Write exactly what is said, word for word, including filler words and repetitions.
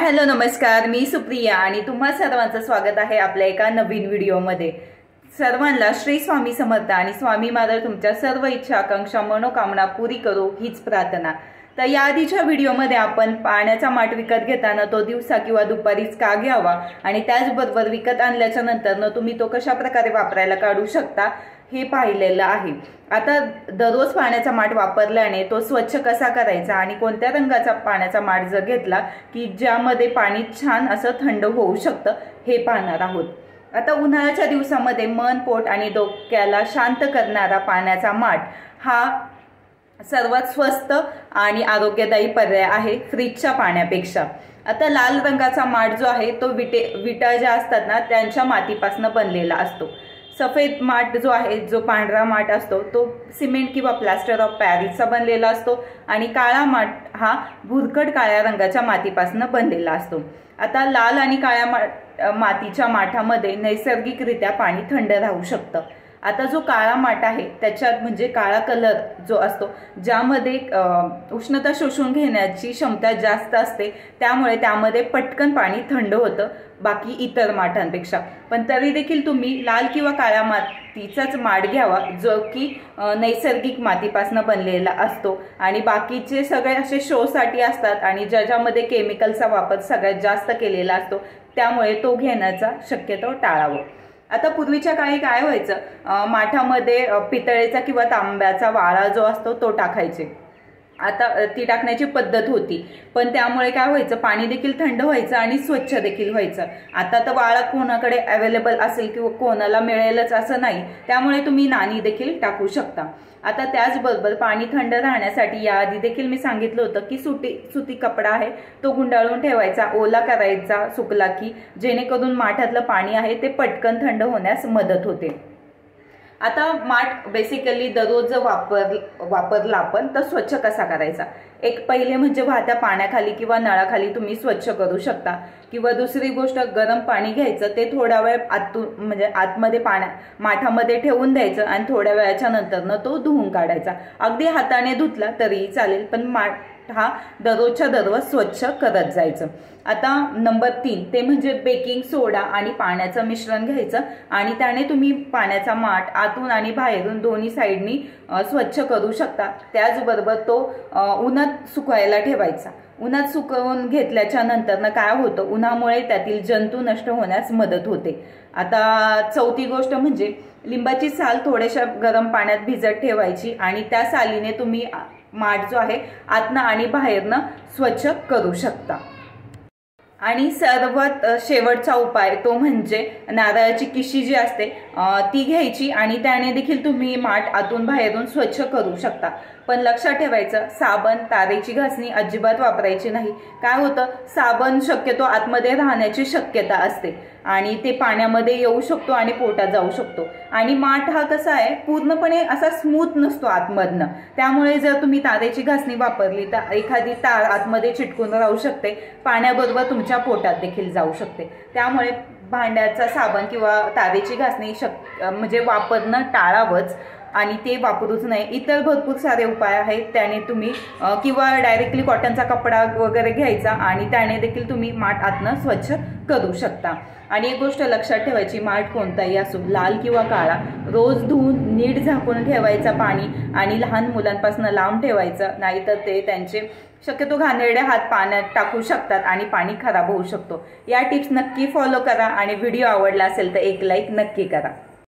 Hello नमस्कार, मी सुप्रिया आणि तुम्हा सर्वांचं स्वागत आहे आपल्या एका नवीन व्हिडिओमध्ये। सर्वांना श्री स्वामी समर्थ आणि स्वामी महाराज तुमच्या सर्व इच्छा आकांक्षा मनोकामना पुरी करो हीच प्रार्थना। तर या आधीच्या व्हिडिओमध्ये आपण पाण्याचा माठ विकत घेताना तो दिवसा किंवा दुपारीच का घ्यावा आणि त्याचबरोबर विकत आणल्याच्या नंतर तुम्ही तो कशा प्रकारे वापरायला काढू शकता हे पाहिलेलं आहे। आता दररोज पाण्याचा माठ वापरल्याने तो स्वच्छ कसा करायचा आणि कोणत्या रंगाचा पाण्याचा माठ जर घेतला की ज्यामध्ये पाणी छान असं थंड होऊ शकतं हे पाहणार आहोत। आता उन्हाळ्याच्या दिवसामध्ये मन पोट आणि डोक्याला शांत करणारा पाण्याचा माठ हा सर्वात स्वस्त आणि आरोग्यदायी पर्याय आहे फ्रीजच्या पाण्यापेक्षा। आता लाल रंगाचा माठ जो आहे तो विटे विटा ज्या असतात ना त्यांच्या मातीपासून बनलेला असतो। सफेद माठ जो आहे जो पांढरा माठ असतो तो सिमेंट किंवा प्लास्टर ऑफ पॅरिसचा बनलेला असतो आणि काळा माठ हा भुरकट काळ्या रंगाच्या मातीपासून बनलेला असतो। आता लाल आणि काळ्या मातीच्या माठामध्ये नैसर्गिकरित्या पाणी थंड राहू शकतं। आता जो काळा माठ आहे त्याच्यात म्हणजे काळा कलर जो असतो ज्यामध्ये उष्णता शोषून घेण्याची क्षमता जास्त असते, त्यामुळे त्यामध्ये पटकन पाणी थंड होतं बाकी इतर माठांपेक्षा। पण तरी देखील तुम्ही लाल किंवा काळ्या मातीचाच माठ घ्यावा जो की नैसर्गिक मातीपासून बनलेला असतो आणि बाकीचे सगळे असे शो साठी असतात आणि ज्याच्यामध्ये केमिकलचा वापर सगळ्यात जास्त केलेला असतो, त्यामुळे तो घेण्याचा शक्यतो टाळावा। आता पूर्वीच्या काळी काय व्हायचं, माठामध्ये पितळेचा किंवा तांब्याचा वाळा जो असतो तो टाकायचे। आता ती टाकण्याची पद्धत होती, पण त्यामुळे काय व्हायचं पाणी देखील थंड व्हायचं आणि स्वच्छ देखील व्हायचं। आता तर वाळा कोणाकडे अवेलेबल असेल किंवा कोणाला मिळेलच असं नाही, त्यामुळे तुम्ही नाणी देखील टाकू शकता। आता त्याचबरोबर पाणी थंड राहण्यासाठी याआधी देखील मी सांगितलं होतं की सुती सुती कपडा आहे तो गुंडाळून ठेवायचा, ओला करायचा सुकला की, जेणेकरून माठातलं पाणी आहे ते पटकन थंड होण्यास मदत होते। आता माठ बेसिकली दररोज जर वापर वापरला आपण तर स्वच्छ कसा करायचा, एक पहिले म्हणजे वाहत्या पाण्याखाली किंवा नळाखाली तुम्ही स्वच्छ करू शकता, किंवा दुसरी गोष्ट गरम पाणी घ्यायचं ते थोडा वेळ आतून म्हणजे आतमध्ये पाण्या माठामध्ये ठेवून द्यायचं आणि थोड्या वेळाच्या नंतर तो धुवून काढायचा। अगदी हाताने धुतला तरीही चालेल, पण माठ हा दररोजच्या दररोज स्वच्छ करत जायचं। आता नंबर तीन ते म्हणजे बेकिंग सोडा आणि पाण्याचं मिश्रण घ्यायचं आणि त्याने तुम्ही पाण्याचा माठ आतून आणि बाहेरून दोन्ही साईडनी स्वच्छ करू शकता। त्याचबरोबर तो उन्हात सुकवायला ठेवायचा। उन्हात सुकवून घेतल्याच्या नंतर काय होतं, उन्हामुळे त्यातील जंतू नष्ट होण्यास मदत होते। आता चौथी गोष्ट म्हणजे लिंबाची साल थोड्याशा गरम पाण्यात भिजत ठेवायची आणि त्या सालीने तुम्ही माठ जो आहे आतनं आणि बाहेरनं स्वच्छ करू शकता। आणि सर्वात शेवटचा उपाय तो म्हणजे नारळाची किशी जी असते ती घ्यायची आणि त्याने देखील तुम्ही माठ आतून बाहेरून स्वच्छ करू शकता। पण लक्षात ठेवायचं साबण तारेची घासणी अजिबात वापरायची नाही। काय होतं, साबण शक्यतो आतमध्ये राहण्याची शक्यता असते आणि ते पाण्यामध्ये येऊ शकतो आणि पोटात जाऊ शकतो आणि माठ हा कसा आहे पूर्णपणे असा स्मूथ नसतो आतमधनं, त्यामुळे जर तुम्ही तारेची घासणी वापरली तर एखादी तार आतमध्ये चिटकून राहू शकते, पाण्याबरोबर तुमच्या पोटात देखील जाऊ शकते। त्यामुळे भांड्याचा साबण किंवा तारेची घासणी शक म्हणजे वापरणं टाळावंच आणि ते वापरूच नाही। इतर भरपूर सारे उपाय आहेत, त्याने तुम्ही किंवा डायरेक्टली कॉटनचा कपडा वगैरे घ्यायचा आणि त्याने देखील तुम्ही माठ आतनं स्वच्छ करू शकता। आणि एक गोष्ट लक्षात ठेवायची, माठ कोणताही असो लाल किंवा काळा रोज धुवून नीट झाकून ठेवायचा पाणी आणि लहान मुलांपासून लांब ठेवायचं, नाहीतर ते त्यांचे शक्यतो घाणेरडे हात पाण्यात टाकू शकतात आणि पाणी खराब होऊ शकतो। या टिप्स नक्की फॉलो करा आणि व्हिडिओ आवडला असेल तर एक लाईक नक्की करा।